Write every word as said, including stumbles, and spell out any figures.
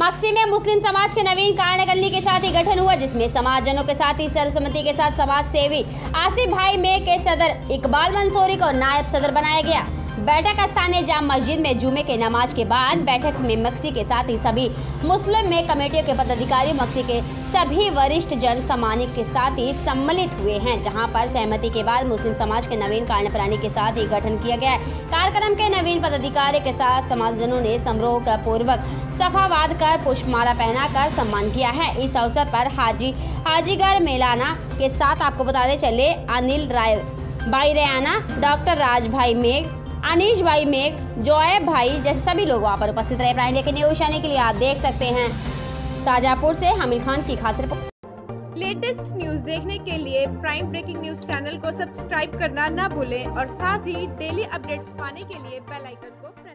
मक्सी में मुस्लिम समाज के नवीन कार्यकारिणी के साथ ही गठन हुआ, जिसमें समाजजनों के साथ ही सर्वसम्मति के साथ समाज सेवी आसिफ भाई में के सदर इकबाल मंसूरी को नायब सदर बनाया गया। बैठक स्थानीय जाम मस्जिद में जुमे के नमाज के बाद बैठक में मक्सी के साथ ही सभी मुस्लिम में कमेटियों के पदाधिकारी मक्सी के सभी वरिष्ठ जन सम्मानित के साथ ही सम्मिलित हुए हैं, जहां पर सहमति के बाद मुस्लिम समाज के नवीन कार्यकारिणी के साथ ही गठन किया गया है। कार्यक्रम के नवीन पदाधिकारी के साथ समाजजनों ने समारोह का पूर्वक सफावाद कर पुष्पमाला पहनाकर सम्मान किया है। इस अवसर पर हाजी हाजीगर मेलाना के साथ आपको बताते चले अनिल राय भाई रैना, डॉक्टर राज भाई मेघ, अनीश भाई मेघ, जोएब भाई जैसे सभी लोग वहाँ पर उपस्थित रहे। प्राइम लेके न्यूज आने के लिए आप देख सकते हैं शाहजहांपुर से हामिल खान की खास रिपोर्ट। लेटेस्ट न्यूज देखने के लिए प्राइम ब्रेकिंग न्यूज चैनल को सब्सक्राइब करना ना भूलें और साथ ही डेली अपडेट्स पाने के लिए बेल आइकन को